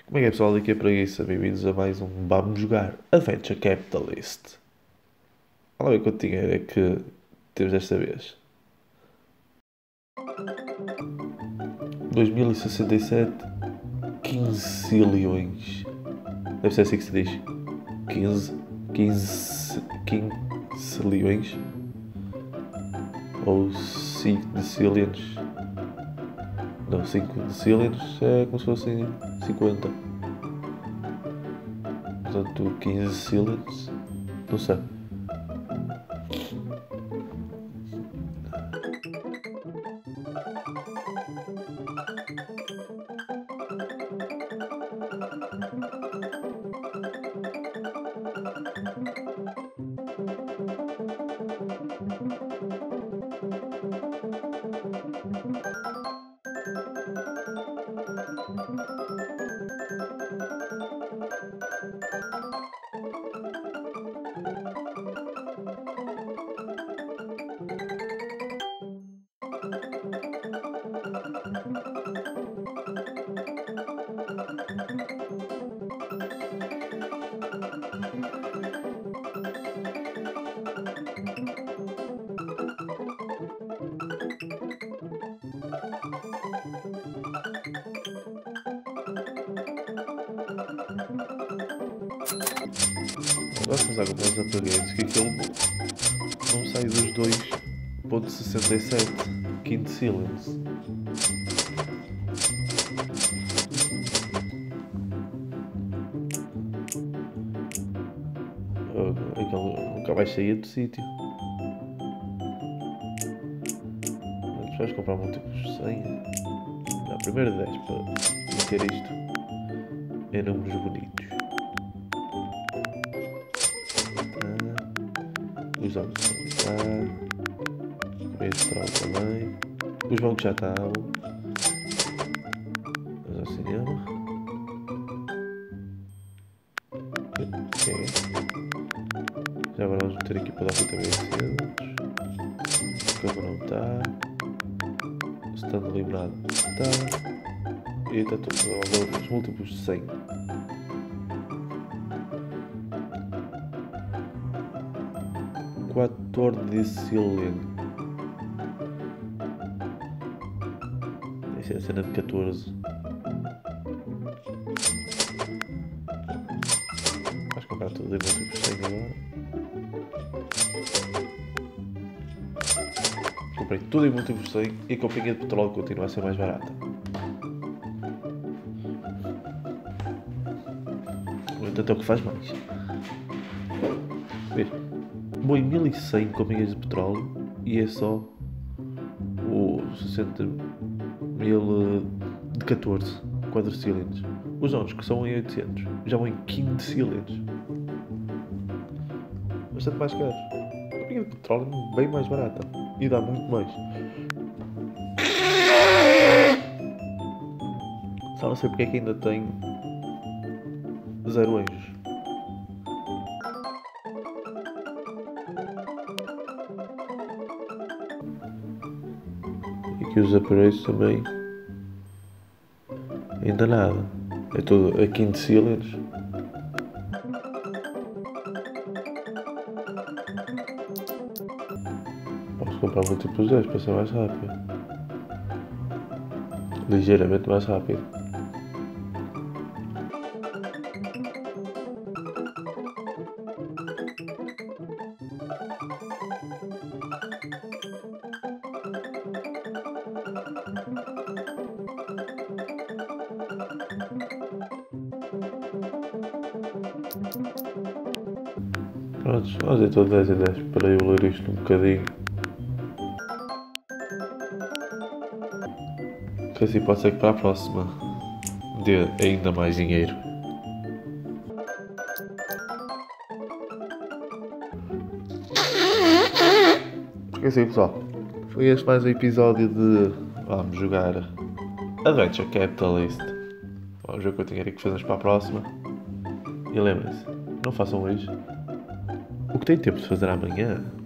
Como é que é, pessoal? Aqui é Preguiça. Bem-vindos a mais um Vamos Jogar Adventure Capitalist. Olha lá ver quanto dinheiro é que temos desta vez. 2067, 15 zilhões. Deve ser assim que se diz. 15, 15 zilhões. Ou 5 decillions. Não, 5 decillions é como se fossem 50. Portanto, 15 zillions. Não sei. Agora começar a comprar os upgrades, que aquilo não sai dos 2.67 quinto silence. Aquilo nunca vai sair do sítio. Mas vais comprar múltiplos 100. Não, primeiro 10 para meter isto em números bonitos. Os olhos estão a estar. Este troll também. Os bancos já estavam. Vamos ao cinema. Ok. Já agora vamos meter aqui para dar também cedo. Como não está. Estando eliminado está. E está tudo. Os múltiplos de 100. Quatorze Essa é a cena de 14. Vais comprar tudo em múltiplos 100 agora. Comprei tudo em múltiplos 100 e a companhia de petróleo continua a ser mais barata. No entanto é o que faz mais. Vês? Vou em 1100 companhias de petróleo e é só os 60 mil de 14 quadricilindros. Os outros que são em 800 já vão em 15 cilindros. Bastante mais caros. A companhia de petróleo é bem mais barata e dá muito mais. Só não sei porque é que ainda tem 0 anjos. E aqui os upgrades também. Ainda nada. É tudo a 15 cilindros. Posso comprar múltiplos 10 para ser mais rápido. Ligeiramente mais rápido. Pronto, vamos então 10 e 10 para evoluir isto um bocadinho. Que assim pode ser que para a próxima dê ainda mais dinheiro. Porque assim, pessoal, foi este mais um episódio de Vamos Jogar Adventure Capitalist. Vamos ver quanto dinheiro é que fazemos para a próxima. E lembrem-se, não façam hoje o que têm tempo de fazer amanhã.